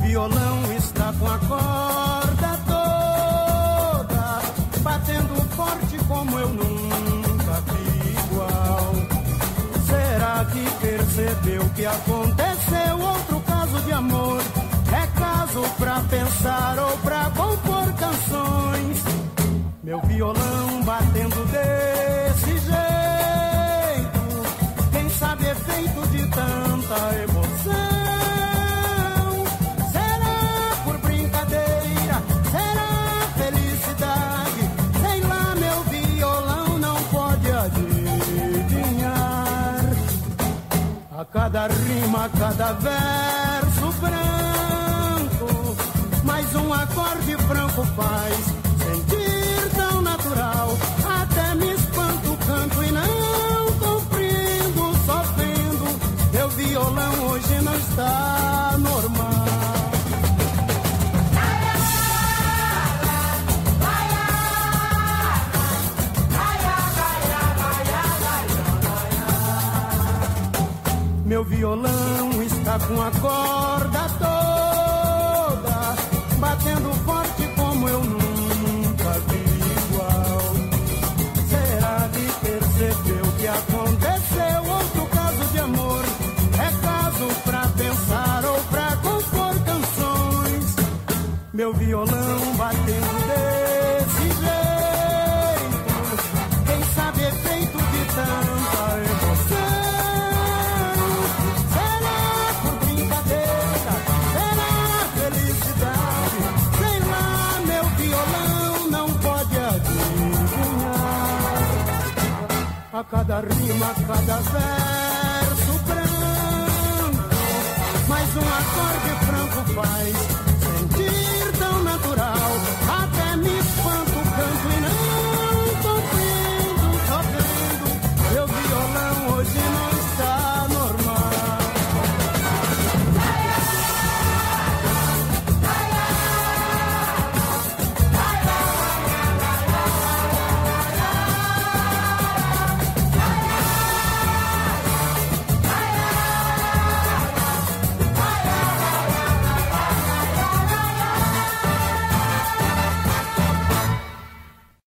violão está com a corda toda, batendo forte como eu nunca vi igual. Será que percebeu que aconteceu outro caso de amor? É caso pra pensar ou pra compor canções. Meu violão batendo desse jeito, quem sabe é feito de tanta emoção. Será por brincadeira? Será felicidade? Sei lá, meu violão não pode adivinhar. A cada rima, a cada verso branco, mais um acorde franco faz sentir tão natural. Até me espanto, canto e não compreendo, sofrendo. Meu violão hoje não está normal. Meu violão está com a corda toda, batendo forte como eu nunca vi igual. Será que percebeu que aconteceu outro caso de amor? É caso pra pensar ou pra compor canções. Meu violão batendo desse jeito, quem sabe é feito de tanta emoção. A cada rima, a cada verso branco, mais um acorde franco faz